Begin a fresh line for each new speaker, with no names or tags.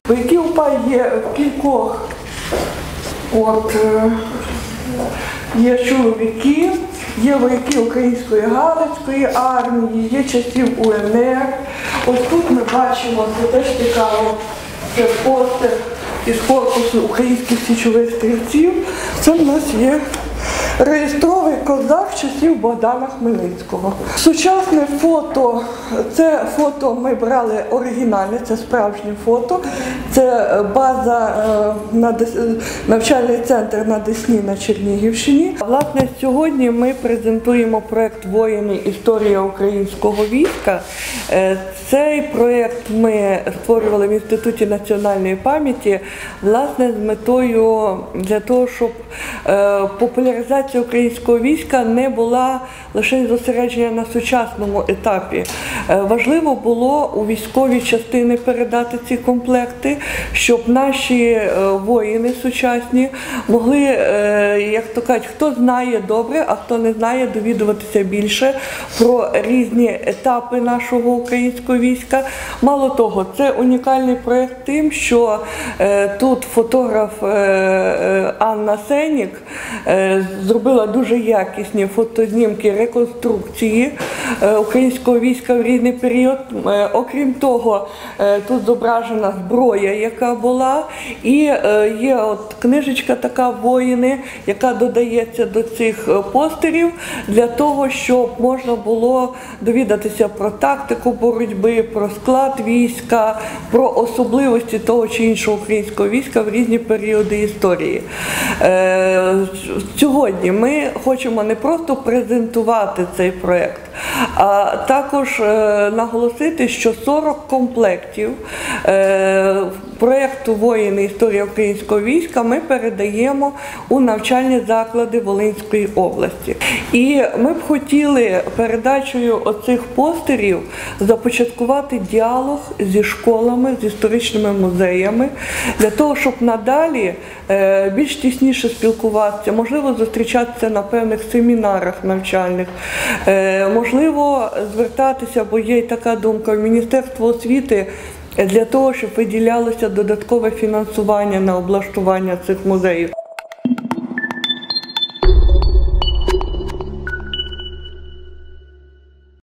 Бойки УПА є в кількох. Є чоловіки, є вояки Української Галицької армії, є часів УНР. Ось тут ми бачимо, це теж цікаво, це постер із корпусу українських січових стрільців. Це в нас є реєстровий козак часів Богдана Хмельницького. Сучасне фото, це фото ми брали оригінальне, це справжнє фото. Це база, навчальний центр на Десні на Чернігівщині. Власне, сьогодні ми презентуємо проєкт «Воїни. Історія українського війська». Цей проєкт ми створювали в Інституті національної пам'яті, власне, з метою для того, щоб популяризація українського війська не була лише зосередження на сучасному етапі. Важливо було у військові частини передати ці комплекти, щоб наші воїни сучасні могли, як то кажуть, хто знає добре, а хто не знає, довідуватися більше про різні етапи нашого українського війська. Мало того, це унікальний проєкт тим, що тут фотограф Анна Сенік зробила дуже якісні фотознімки реконструкції українського війська в різний період. Окрім того, тут зображена зброя, яка була, і є от книжечка така «Воїни», яка додається до цих постерів для того, щоб можна було довідатися про тактику боротьби, про склад війська, про особливості того чи іншого українського війська в різні періоди історії. Сьогодні ми хочемо не просто презентувати цей проєкт, а також наголосити, що 40 комплектів проєкту «Воїни. Історія українського війська» ми передаємо у навчальні заклади Волинської області. І ми б хотіли передачею оцих постерів започаткувати діалог зі школами, з історичними музеями, для того, щоб надалі більш тісніше спілкуватися, можливо, зустрічатися на певних семінарах навчальних, можливо, звертатися, бо є й така думка, в Міністерство освіти, для того, щоб виділялося додаткове фінансування на облаштування цих музеїв.